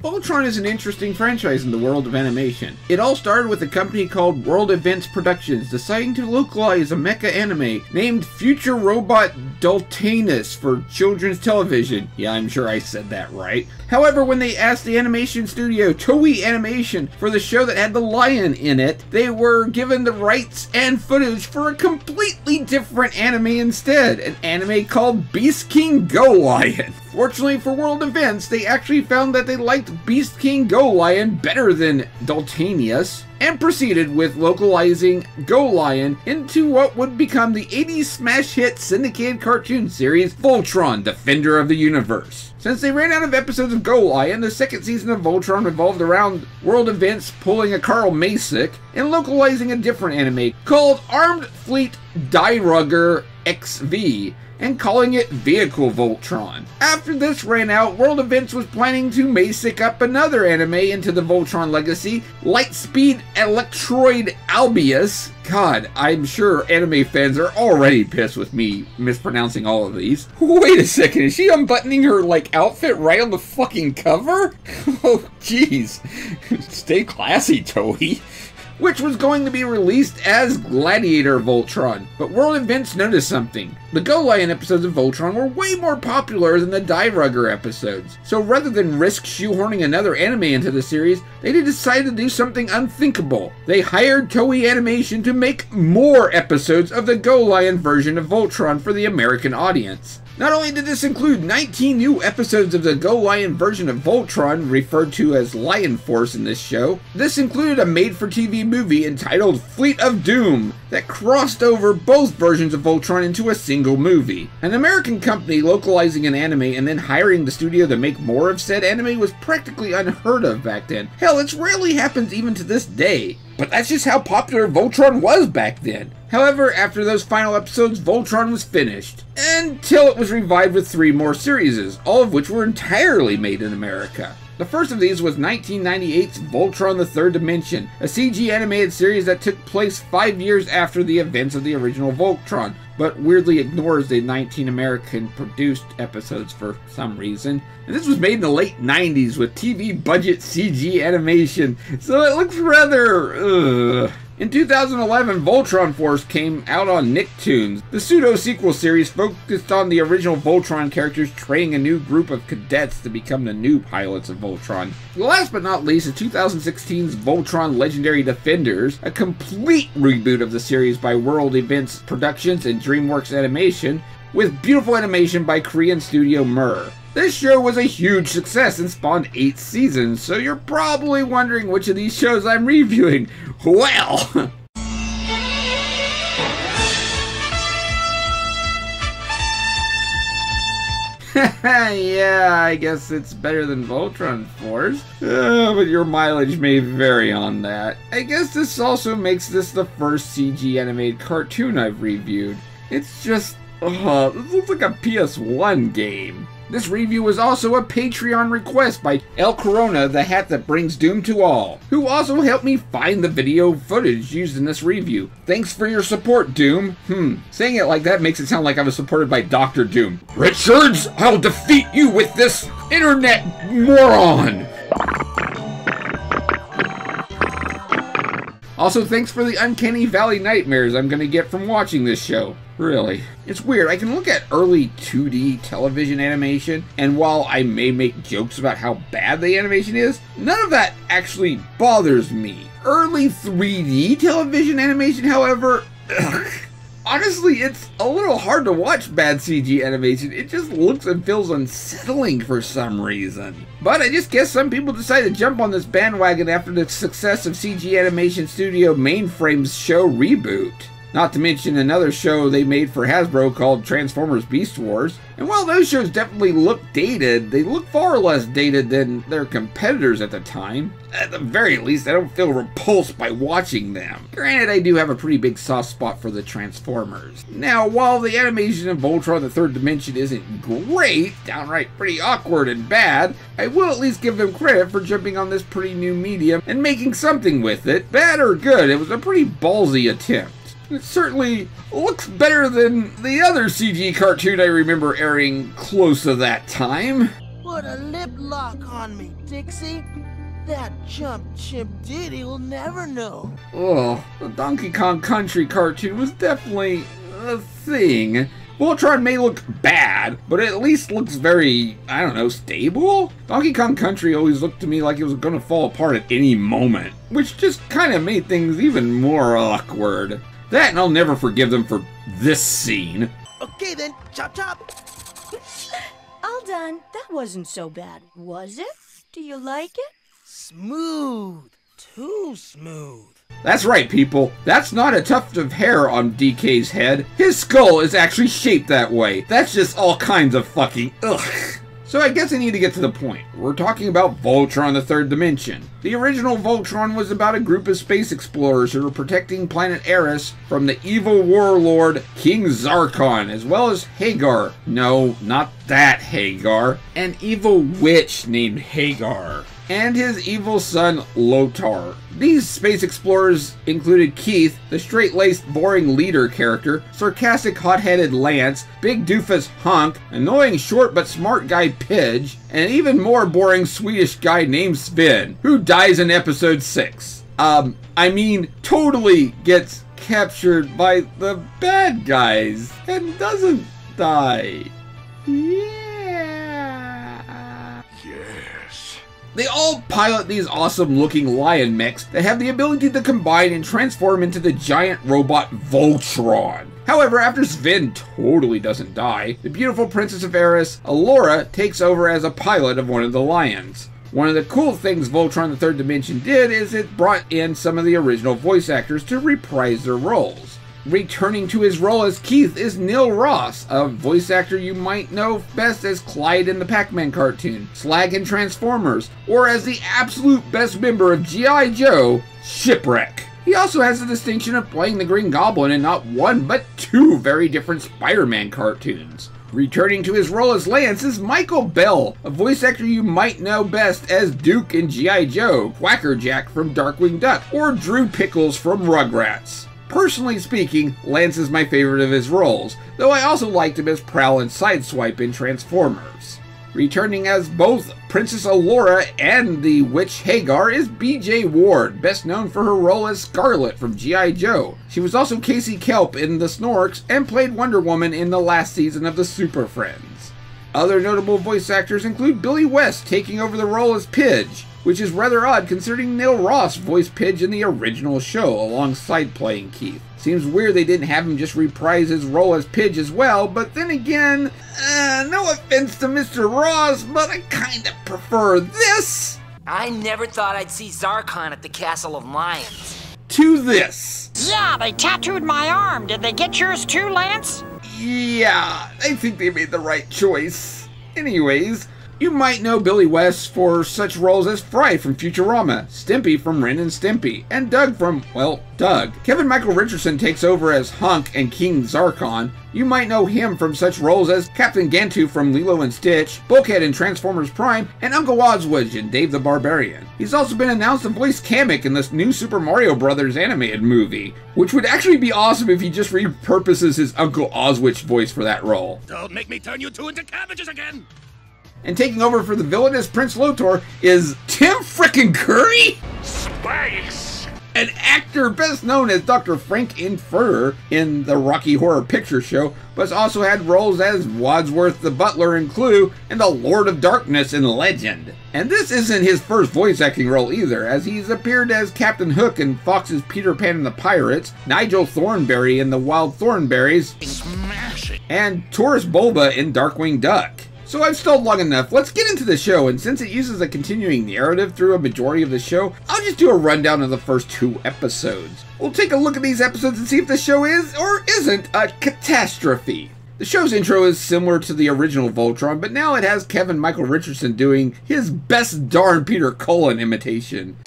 Voltron is an interesting franchise in the world of animation. It all started with a company called World Events Productions deciding to localize a mecha anime named Future Robot Daltanus for children's television. Yeah, I'm sure I said that right. However, when they asked the animation studio Toei Animation for the show that had the lion in it, they were given the rights and footage for a completely different anime instead, an anime called Beast King Go Lion. Fortunately for World Events, they actually found that they liked Beast King Go Lion better than Daltanius, and proceeded with localizing Go Lion into what would become the 80s smash hit syndicated cartoon series Voltron, Defender of the Universe. Since they ran out of episodes of Go Lion, the second season of Voltron revolved around World Events pulling a Carl Masick and localizing a different anime called Armed Fleet Dirugger XV, and calling it Vehicle Voltron. After this ran out, World Events was planning to Masick up another anime into the Voltron legacy, Lightspeed Electroid Albius. God, I'm sure anime fans are already pissed with me mispronouncing all of these. Wait a second, is she unbuttoning her, like, outfit right on the fucking cover? Oh, jeez. Stay classy, Toei. Which was going to be released as Gladiator Voltron. But World Events noticed something. The Go Lion episodes of Voltron were way more popular than the Dirugger episodes. So rather than risk shoehorning another anime into the series, they decided to do something unthinkable. They hired Toei Animation to make more episodes of the Go Lion version of Voltron for the American audience. Not only did this include 19 new episodes of the Go Lion version of Voltron, referred to as Lion Force in this show, this included a made-for-TV movie entitled Fleet of Doom that crossed over both versions of Voltron into a single movie. An American company localizing an anime and then hiring the studio to make more of said anime was practically unheard of back then. Hell, it rarely happens even to this day. But that's just how popular Voltron was back then. However, after those final episodes, Voltron was finished, until it was revived with 3 more series, all of which were entirely made in America. The first of these was 1998's Voltron the Third Dimension, a CG animated series that took place 5 years after the events of the original Voltron, but weirdly ignores the 19 American-produced episodes for some reason. And this was made in the late 90s with TV budget CG animation, so it looks rather, In 2011, Voltron Force came out on Nicktoons. The pseudo-sequel series focused on the original Voltron characters training a new group of cadets to become the new pilots of Voltron. Last but not least is 2016's Voltron Legendary Defenders, a complete reboot of the series by World Events Productions and DreamWorks Animation, with beautiful animation by Korean studio Mur. This show was a huge success and spawned 8 seasons, so you're probably wondering which of these shows I'm reviewing. Well, yeah, I guess it's better than Voltron Force, but your mileage may vary on that. I guess this also makes this the first CG animated cartoon I've reviewed. It's just, this looks like a PS1 game. This review was also a Patreon request by El Corona, the hat that brings doom to all, who also helped me find the video footage used in this review. Thanks for your support, Doom. Saying it like that makes it sound like I was supported by Dr. Doom. Richards, I'll defeat you with this internet moron! Also, thanks for the uncanny valley nightmares I'm gonna get from watching this show. Really. It's weird, I can look at early 2D television animation, and while I may make jokes about how bad the animation is, none of that actually bothers me. Early 3D television animation, however, honestly, it's a little hard to watch bad CG animation. It just looks and feels unsettling for some reason. But I just guess some people decided to jump on this bandwagon after the success of CG animation studio Mainframe's show reboot. Not to mention another show they made for Hasbro called Transformers Beast Wars. And while those shows definitely look dated, they look far less dated than their competitors at the time. At the very least, I don't feel repulsed by watching them. Granted, I do have a pretty big soft spot for the Transformers. Now, while the animation of Voltron the Third Dimension isn't great, downright pretty awkward and bad, I will at least give them credit for jumping on this pretty new medium and making something with it. Bad or good, it was a pretty ballsy attempt. It certainly looks better than the other CG cartoon I remember airing close to that time. What a lip lock on me, Dixie. That chump chimp Diddy will never know. Oh, the Donkey Kong Country cartoon was definitely a thing. Voltron may look bad, but it at least looks very, I don't know, stable? Donkey Kong Country always looked to me like it was gonna fall apart at any moment, which just kind of made things even more awkward. That, and I'll never forgive them for this scene. Okay then, chop chop. All done. That wasn't so bad, was it? Do you like it? Smooth. Too smooth. That's right, people. That's not a tuft of hair on DK's head. His skull is actually shaped that way. That's just all kinds of fucking ugh. So I guess I need to get to the point. We're talking about Voltron the Third Dimension. The original Voltron was about a group of space explorers who were protecting planet Eris from the evil warlord King Zarkon, as well as Hagar. No, not that Hagar. An evil witch named Hagar. And his evil son, Lotar. These space explorers included Keith, the straight-laced, boring leader character, sarcastic, hot-headed Lance, big doofus Hunk, annoying short but smart guy Pidge, and an even more boring Swedish guy named Sven, who dies in episode 6. Totally gets captured by the bad guys, and doesn't die. They all pilot these awesome looking lion mechs that have the ability to combine and transform into the giant robot Voltron. However, after Sven totally doesn't die, the beautiful Princess of Eris, Allura, takes over as a pilot of one of the lions. One of the cool things Voltron the Third Dimension did is it brought in some of the original voice actors to reprise their roles. Returning to his role as Keith is Neil Ross, a voice actor you might know best as Clyde in the Pac-Man cartoon, Slag in Transformers, or as the absolute best member of G.I. Joe, Shipwreck. He also has the distinction of playing the Green Goblin in not one but two very different Spider-Man cartoons. Returning to his role as Lance is Michael Bell, a voice actor you might know best as Duke in G.I. Joe, Quackerjack from Darkwing Duck, or Drew Pickles from Rugrats. Personally speaking, Lance is my favorite of his roles, though I also liked him as Prowl and Sideswipe in Transformers. Returning as both Princess Allura and the Witch Hagar is B.J. Ward, best known for her role as Scarlet from G.I. Joe. She was also Casey Kelp in The Snorks and played Wonder Woman in the last season of the Super Friends. Other notable voice actors include Billy West taking over the role as Pidge, which is rather odd considering Neil Ross voiced Pidge in the original show alongside playing Keith. Seems weird they didn't have him just reprise his role as Pidge as well, but then again, no offense to Mr. Ross, but I kinda prefer this I never thought I'd see Zarkon at the Castle of Lions. to this. Yeah, they tattooed my arm. Did they get yours too, Lance? Yeah, I think they made the right choice. Anyways, you might know Billy West for such roles as Fry from Futurama, Stimpy from Ren and Stimpy, and Doug from, well, Doug. Kevin Michael Richardson takes over as Hunk and King Zarkon. You might know him from such roles as Captain Gantu from Lilo and Stitch, Bulkhead in Transformers Prime, and Uncle Oswidge in Dave the Barbarian. He's also been announced to voice Kamek in this new Super Mario Bros. Animated movie, which would actually be awesome if he just repurposes his Uncle Oswidge voice for that role. Don't make me turn you two into cabbages again! And taking over for the villainous Prince Lotor is Tim frickin' Curry? Space! An actor best known as Dr. Frank Inferrer in the Rocky Horror Picture Show, but has also had roles as Wadsworth the Butler in Clue and the Lord of Darkness in Legend. And this isn't his first voice acting role either, as he's appeared as Captain Hook in Fox's Peter Pan and the Pirates, Nigel Thornberry in The Wild Thornberries, Smashing! and Taurus Bulba in Darkwing Duck. So I've stalled long enough, let's get into the show, and since it uses a continuing narrative through a majority of the show, I'll just do a rundown of the first 2 episodes. We'll take a look at these episodes and see if the show is, or isn't, a catastrophe. The show's intro is similar to the original Voltron, but now it has Kevin Michael Richardson doing his best darn Peter Cullen imitation.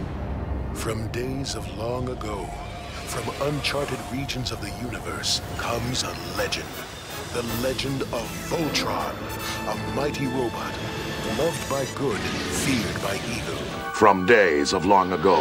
From days of long ago, from uncharted regions of the universe, comes a legend. The legend of Voltron, a mighty robot, loved by good, feared by evil. From days of long ago,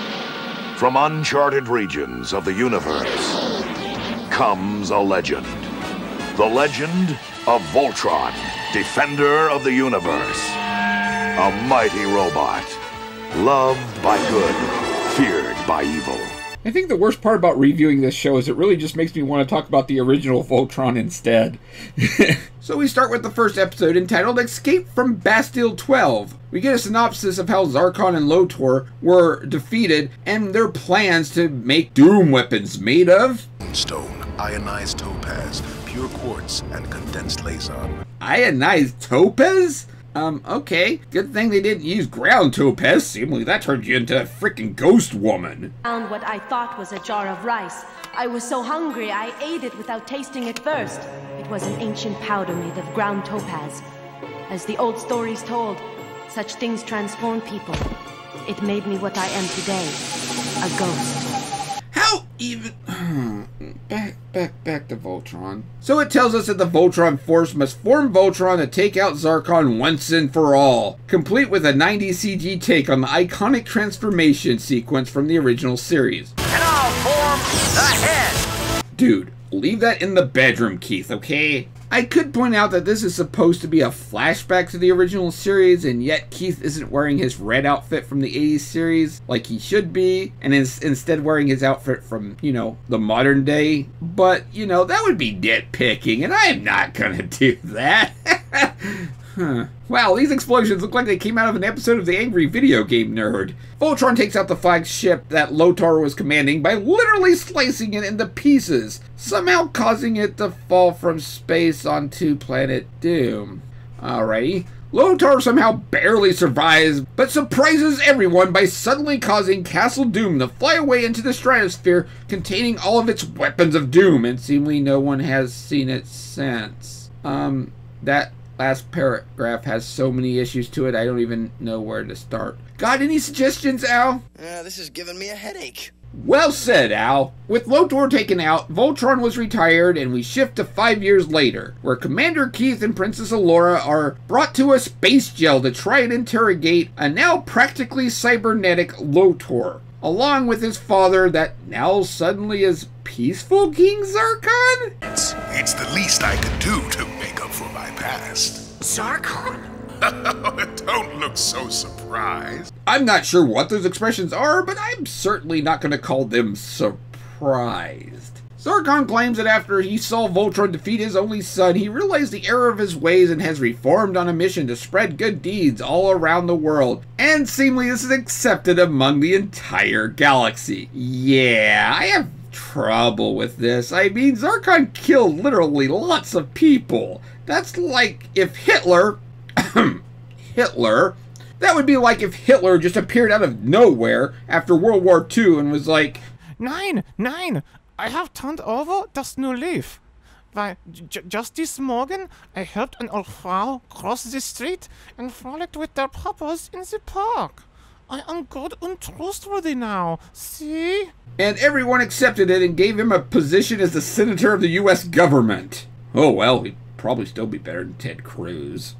from uncharted regions of the universe, comes a legend. The legend of Voltron, defender of the universe. A mighty robot. Loved by good, feared by evil. I think the worst part about reviewing this show is it really just makes me want to talk about the original Voltron instead. So we start with the first episode entitled Escape from Bastille 12. We get a synopsis of how Zarkon and Lotor were defeated and their plans to make doom weapons made of Stone, ionized topaz, pure quartz, and condensed lasern. ionized topaz? Okay. Good thing they didn't use ground topaz. Seemingly that turned you into a freaking ghost woman. Found what I thought was a jar of rice. I was so hungry I ate it without tasting it first. It was an ancient powder made of ground topaz. As the old stories told, such things transform people. It made me what I am today, a ghost. How even... Back to Voltron. So it tells us that the Voltron Force must form Voltron to take out Zarkon once and for all, complete with a 90s CG take on the iconic transformation sequence from the original series. And I'll form the head. Dude, leave that in the bedroom, Keith, okay? I could point out that this is supposed to be a flashback to the original series, and yet Keith isn't wearing his red outfit from the 80s series like he should be, and is instead wearing his outfit from, you know, the modern day. But, you know, that would be nitpicking, and I am not gonna do that. Wow, these explosions look like they came out of an episode of the Angry Video Game Nerd. Voltron takes out the flagship that Lotor was commanding by literally slicing it into pieces, somehow causing it to fall from space onto planet Doom. Alrighty. Lotor somehow barely survives, but surprises everyone by suddenly causing Castle Doom to fly away into the stratosphere, containing all of its weapons of doom, and seemingly no one has seen it since. That last paragraph has so many issues to it, I don't even know where to start. Got any suggestions, Al? This is giving me a headache. Well said, Al. With Lotor taken out, Voltron was retired, and we shift to 5 years later, where Commander Keith and Princess Allura are brought to a space jail to try and interrogate a now practically cybernetic Lotor, along with his father that now suddenly is peaceful King Zarkon? It's the least I could do to make up for my past. Zarkon? Don't look so surprised. I'm not sure what those expressions are, but I'm certainly not going to call them surprised. Zarkon claims that after he saw Voltron defeat his only son, he realized the error of his ways and has reformed on a mission to spread good deeds all around the world. And seemingly this is accepted among the entire galaxy. Yeah, I have trouble with this. I mean, Zarkon killed literally lots of people. That's like if Hitler... That would be like if Hitler just appeared out of nowhere after World War II and was like, Nein, I have turned over das new leaf. Why, just this morning, I helped an old Frau cross the street and frolicked with their puppers in the park. I am good and trustworthy now, see? And everyone accepted it and gave him a position as the senator of the U.S. government. Oh well, he'd probably still be better than Ted Cruz.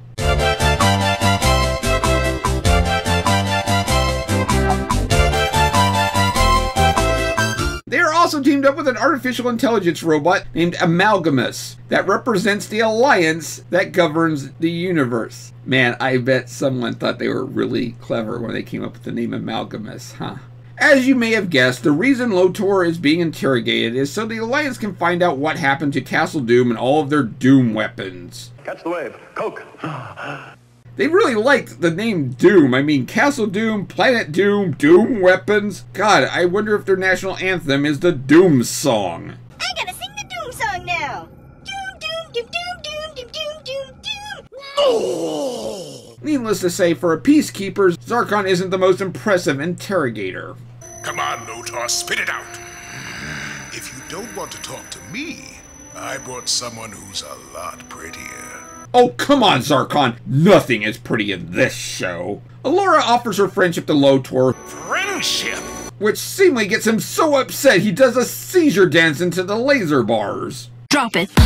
They are also teamed up with an artificial intelligence robot named Amalgamus that represents the alliance that governs the universe. Man, I bet someone thought they were really clever when they came up with the name Amalgamus, huh? As you may have guessed, the reason Lotor is being interrogated is so the Alliance can find out what happened to Castle Doom and all of their Doom weapons. Catch the wave. Coke. They really liked the name Doom. I mean, Castle Doom, Planet Doom, Doom weapons. God, I wonder if their national anthem is the Doom song. I gotta sing the Doom song now. Doom, doom, doom, doom, doom, doom, doom, doom. No! Needless to say, for a peacekeeper, Zarkon isn't the most impressive interrogator. Come on, Lotor, spit it out. If you don't want to talk to me, I brought someone who's a lot prettier. Oh, come on, Zarkon. Nothing is pretty in this show. Allura offers her friendship to Lotor. Friendship? Which seemingly gets him so upset he does a seizure dance into the laser bars. Drop it.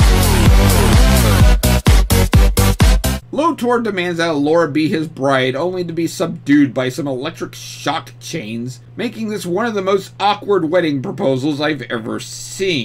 Lotor demands that Allura be his bride, only to be subdued by some electric shock chains, making this one of the most awkward wedding proposals I've ever seen.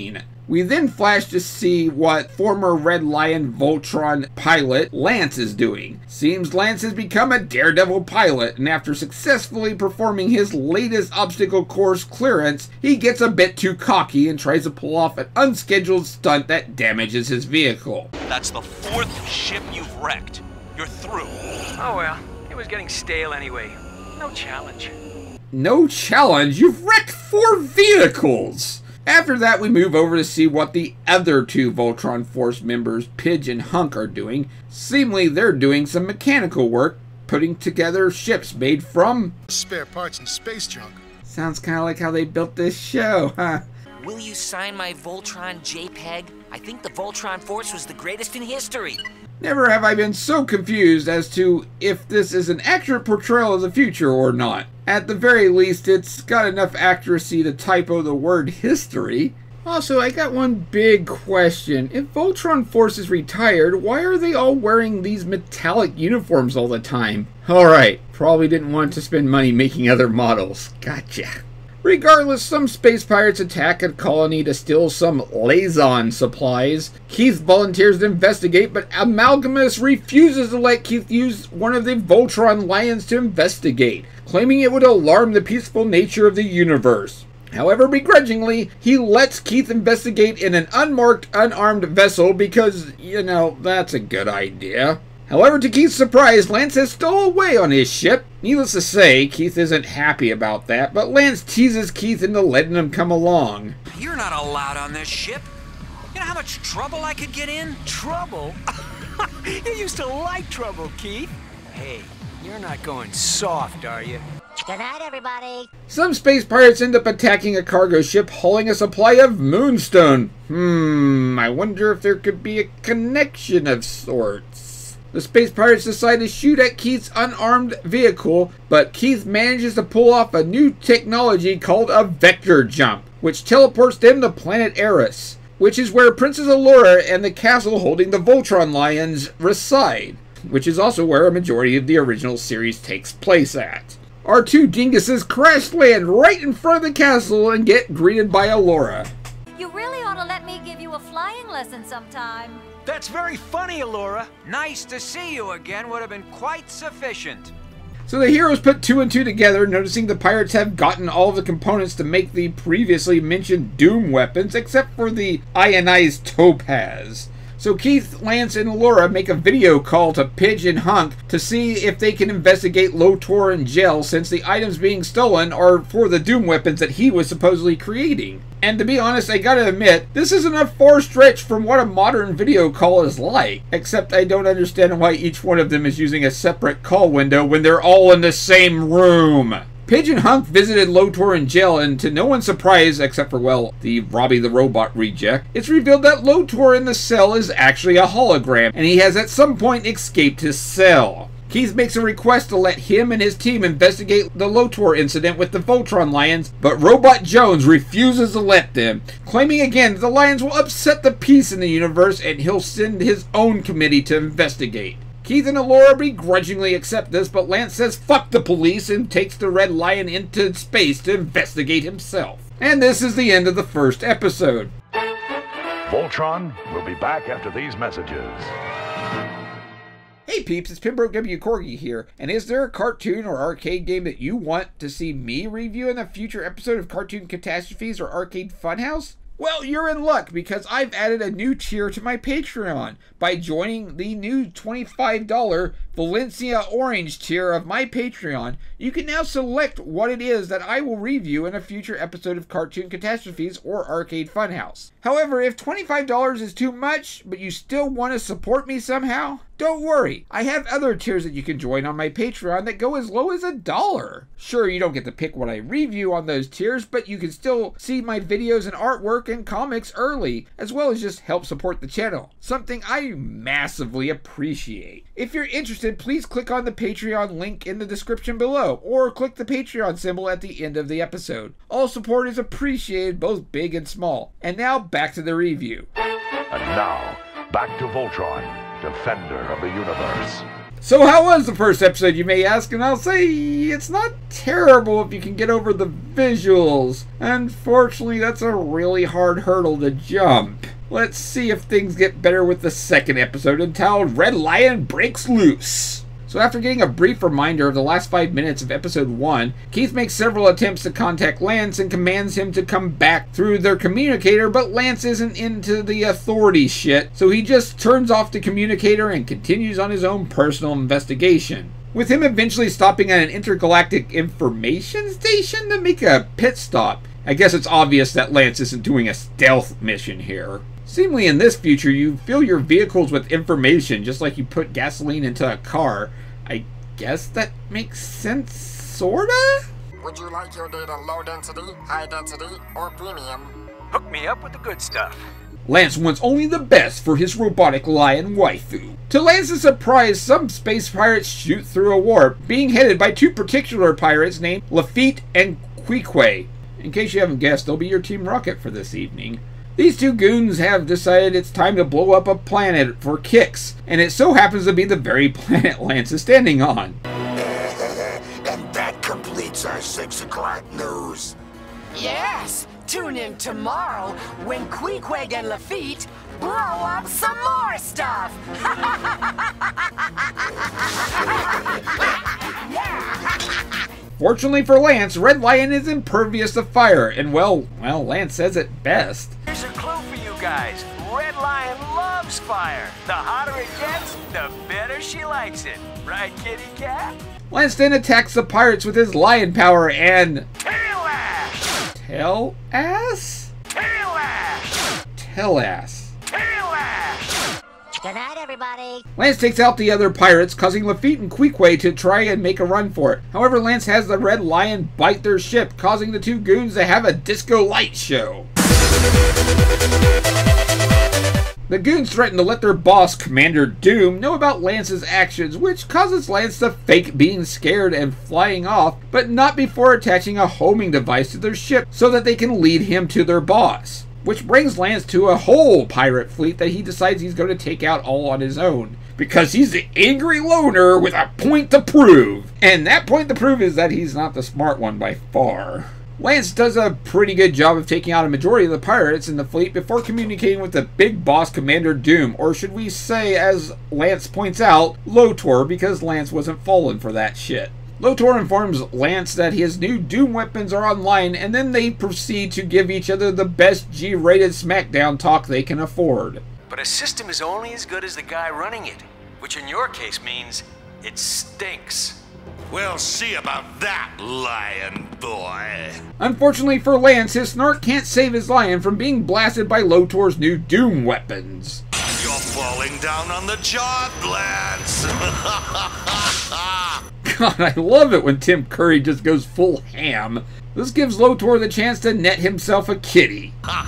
We then flash to see what former Red Lion Voltron pilot Lance is doing. Seems Lance has become a daredevil pilot, and after successfully performing his latest obstacle course clearance, he gets a bit too cocky and tries to pull off an unscheduled stunt that damages his vehicle. That's the 4th ship you've wrecked. You're through. Oh well, it was getting stale anyway. No challenge. No challenge? You've wrecked 4 vehicles! After that, we move over to see what the other 2 Voltron Force members, Pidge and Hunk, are doing. Seemingly, they're doing some mechanical work, putting together ships made from spare parts and space junk. Sounds kind of like how they built this show, huh? Will you sign my Voltron JPEG? I think the Voltron Force was the greatest in history. Never have I been so confused as to if this is an accurate portrayal of the future or not. At the very least, it's got enough accuracy to typo the word history. Also, I got one big question. If Voltron Force is retired, why are they all wearing these metallic uniforms all the time? Alright, probably didn't want to spend money making other models. Gotcha. Regardless, some space pirates attack a colony to steal some Lazon supplies. Keith volunteers to investigate, but Amalgamus refuses to let Keith use one of the Voltron Lions to investigate, claiming it would alarm the peaceful nature of the universe. However, begrudgingly, he lets Keith investigate in an unmarked, unarmed vessel because, you know, that's a good idea. However, to Keith's surprise, Lance has stolen away on his ship. Needless to say, Keith isn't happy about that, but Lance teases Keith into letting him come along. You're not allowed on this ship. You know how much trouble I could get in? Trouble? You used to like trouble, Keith. Hey, you're not going soft, are you? Good night, everybody. Some space pirates end up attacking a cargo ship hauling a supply of moonstone. I wonder if there could be a connection of sorts. The space pirates decide to shoot at Keith's unarmed vehicle, but Keith manages to pull off a new technology called a vector jump, which teleports them to planet Eris, which is where Princess Allura and the castle holding the Voltron Lions reside, which is also where a majority of the original series takes place at. Our 2 dinguses crash land right in front of the castle and get greeted by Allura. You really ought to let me give you a flying lesson sometime. That's very funny, Allura. Nice to see you again would have been quite sufficient. So the heroes put 2 and 2 together, noticing the pirates have gotten all the components to make the previously mentioned Doom weapons, except for the ionized topaz. So Keith, Lance, and Allura make a video call to Pidge and Hunk to see if they can investigate Lotor and Gel, since the items being stolen are for the Doom weapons that he was supposedly creating. And to be honest, I gotta admit, this isn't a far stretch from what a modern video call is like, except I don't understand why each one of them is using a separate call window when they're all in the same room. Pidge and Hunk visited Lotor and Gel, and to no one's surprise, except for, well, the Robbie the Robot reject, it's revealed that Lotor in the cell is actually a hologram, and he has at some point escaped his cell. Keith makes a request to let him and his team investigate the Lotor incident with the Voltron Lions, but Robot Jones refuses to let them, claiming again that the Lions will upset the peace in the universe and he'll send his own committee to investigate. Keith and Allura begrudgingly accept this, but Lance says fuck the police and takes the Red Lion into space to investigate himself. And this is the end of the first episode. Voltron will be back after these messages. Hey peeps, it's Pembroke W. Corgi here, and is there a cartoon or arcade game that you want to see me review in a future episode of Cartoon Catastrophes or Arcade Funhouse? Well, you're in luck, because I've added a new tier to my Patreon. By joining the new $25 Valencia Orange tier of my Patreon, you can now select what it is that I will review in a future episode of Cartoon Catastrophes or Arcade Funhouse. However, if $25 is too much, but you still want to support me somehow, don't worry. I have other tiers that you can join on my Patreon that go as low as $1. Sure, you don't get to pick what I review on those tiers, but you can still see my videos and artwork and comics early, as well as just help support the channel, something I massively appreciate. If you're interested, please click on the Patreon link in the description below, or click the Patreon symbol at the end of the episode. All support is appreciated, both big and small. And now, back to the review. And now, back to Voltron, Defender of the Universe. So how was the first episode, you may ask? And I'll say it's not terrible if you can get over the visuals. Unfortunately, that's a really hard hurdle to jump. Let's see if things get better with the second episode, entitled Red Lion Breaks Loose. So after getting a brief reminder of the last 5 minutes of episode 1, Keith makes several attempts to contact Lance and commands him to come back through their communicator, but Lance isn't into the authority shit, so he just turns off the communicator and continues on his own personal investigation. With him eventually stopping at an intergalactic information station to make a pit stop. I guess it's obvious that Lance isn't doing a stealth mission here. Seemingly in this future, you fill your vehicles with information just like you put gasoline into a car. I guess that makes sense, sorta? Would you like your data low density, high density, or premium? Hook me up with the good stuff. Lance wants only the best for his robotic lion waifu. To Lance's surprise, some space pirates shoot through a warp, being headed by two particular pirates named Lafitte and Queequeg. In case you haven't guessed, they'll be your Team Rocket for this evening. These two goons have decided it's time to blow up a planet for kicks, and it so happens to be the very planet Lance is standing on. And that completes our 6 o'clock news. Yes! Tune in tomorrow when Queequeg and Lafitte blow up some more stuff! Fortunately for Lance, Red Lion is impervious to fire, and well, Lance says it best. Here's a clue for you guys. Red Lion loves fire. The hotter it gets, the better she likes it. Right, kitty cat? Lance then attacks the pirates with his lion power and... Tail-ass! Tail-ass? Tail-ass! Tail-ass. Tail-ass! Good night, everybody. Lance takes out the other pirates, causing Lafitte and Queequeg to try and make a run for it. However, Lance has the Red Lion bite their ship, causing the two goons to have a disco light show. The goons threaten to let their boss, Commander Doom, know about Lance's actions, which causes Lance to fake being scared and flying off, but not before attaching a homing device to their ship so that they can lead him to their boss. Which brings Lance to a whole pirate fleet that he decides he's going to take out all on his own. Because he's the angry loner with a point to prove. And that point to prove is that he's not the smart one by far. Lance does a pretty good job of taking out a majority of the pirates in the fleet before communicating with the big boss, Commander Doom. Or should we say, as Lance points out, Lotor, because Lance wasn't falling for that shit. Lotor informs Lance that his new Doom weapons are online, and then they proceed to give each other the best G-rated SmackDown talk they can afford. But a system is only as good as the guy running it, which in your case means it stinks. We'll see about that, lion boy. Unfortunately for Lance, his snark can't save his lion from being blasted by Lotor's new Doom weapons. You're falling down on the job, Lance. God, I love it when Tim Curry just goes full ham. This gives Lotor the chance to net himself a kitty.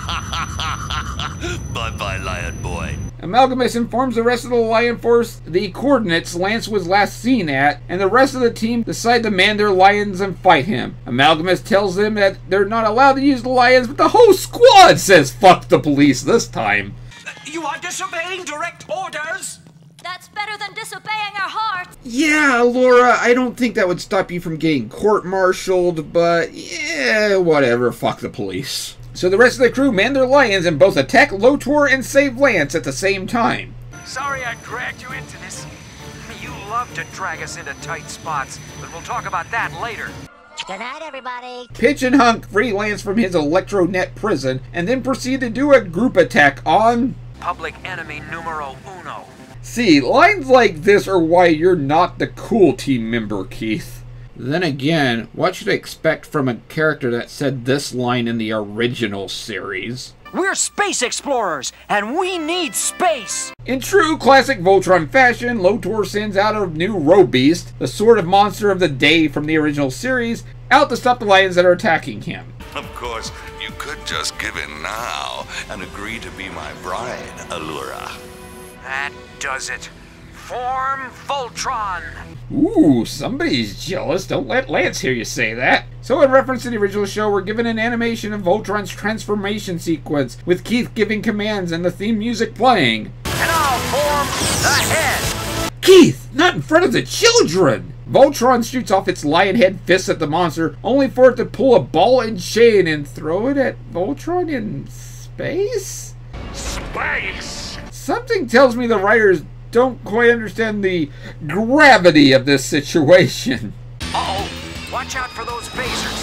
Bye-bye, lion boy. Amalgamus informs the rest of the Lion Force the coordinates Lance was last seen at, and the rest of the team decide to man their lions and fight him. Amalgamus tells them that they're not allowed to use the lions, but the whole squad says fuck the police this time. You are disobeying direct orders! That's better than disobeying our hearts. Yeah, Laura, I don't think that would stop you from getting court-martialed, but yeah, whatever, fuck the police. So the rest of the crew man their lions and both attack Lotor and save Lance at the same time. Sorry I dragged you into this. You love to drag us into tight spots, but we'll talk about that later. Good night, everybody. Pitch and Hunk free Lance from his electronet prison and then proceed to do a group attack on... Public enemy numero uno. See, lines like this are why you're not the cool team member, Keith. Then again, what should I expect from a character that said this line in the original series? We're space explorers, and we need space! In true classic Voltron fashion, Lotor sends out a new Robeast, the sort of monster of the day from the original series, out to stop the lions that are attacking him. Of course, you could just give in now and agree to be my bride, Allura. That does it. Form Voltron! Ooh, somebody's jealous. Don't let Lance hear you say that. So in reference to the original show, we're given an animation of Voltron's transformation sequence, with Keith giving commands and the theme music playing. And I'll form the head! Keith, not in front of the children! Voltron shoots off its lion head fists at the monster, only for it to pull a ball and chain and throw it at Voltron in space? Space! Something tells me the writers don't quite understand the gravity of this situation. Uh-oh. Watch out for those phasers.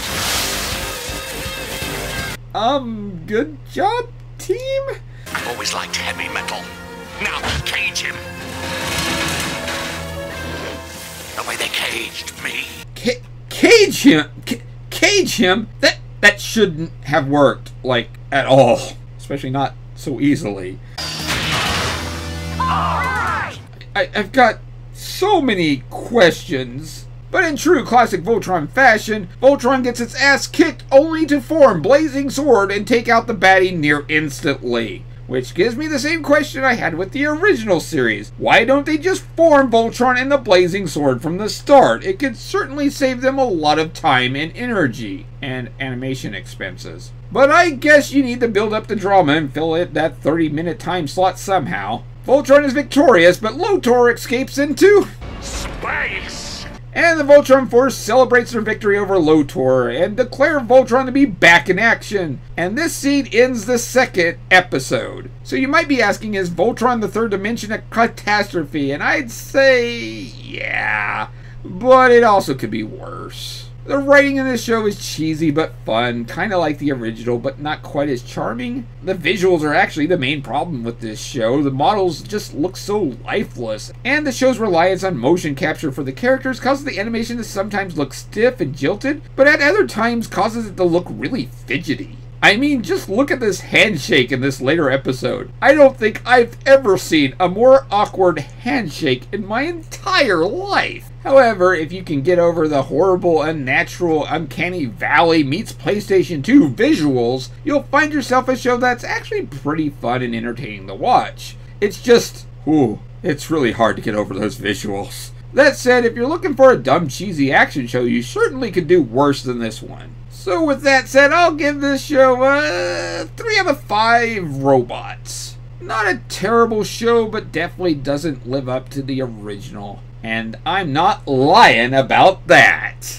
Good job, team? I've always liked heavy metal. Now, cage him. The way they caged me. Cage him? Cage him? That shouldn't have worked, like, at all. Especially not so easily. I've got so many questions. But in true classic Voltron fashion, Voltron gets its ass kicked only to form Blazing Sword and take out the baddie near instantly. Which gives me the same question I had with the original series. Why don't they just form Voltron and the Blazing Sword from the start? It could certainly save them a lot of time and energy, and animation expenses. But I guess you need to build up the drama and fill it that 30-minute time slot somehow. Voltron is victorious, but Lotor escapes into space! And the Voltron Force celebrates their victory over Lotor and declare Voltron to be back in action. And this scene ends the second episode. So you might be asking, is Voltron the third dimension a catastrophe? And I'd say, yeah. But it also could be worse. The writing in this show is cheesy but fun, kind of like the original, but not quite as charming. The visuals are actually the main problem with this show. The models just look so lifeless, and the show's reliance on motion capture for the characters causes the animation to sometimes look stiff and jilted, but at other times causes it to look really fidgety. I mean, just look at this handshake in this later episode. I don't think I've ever seen a more awkward handshake in my entire life. However, if you can get over the horrible, unnatural, uncanny valley meets PlayStation 2 visuals, you'll find yourself a show that's actually pretty fun and entertaining to watch. It's just, it's really hard to get over those visuals. That said, if you're looking for a dumb, cheesy action show, you certainly could do worse than this one. So with that said, I'll give this show 3 out of 5 robots. Not a terrible show, but definitely doesn't live up to the original. And I'm not lying about that.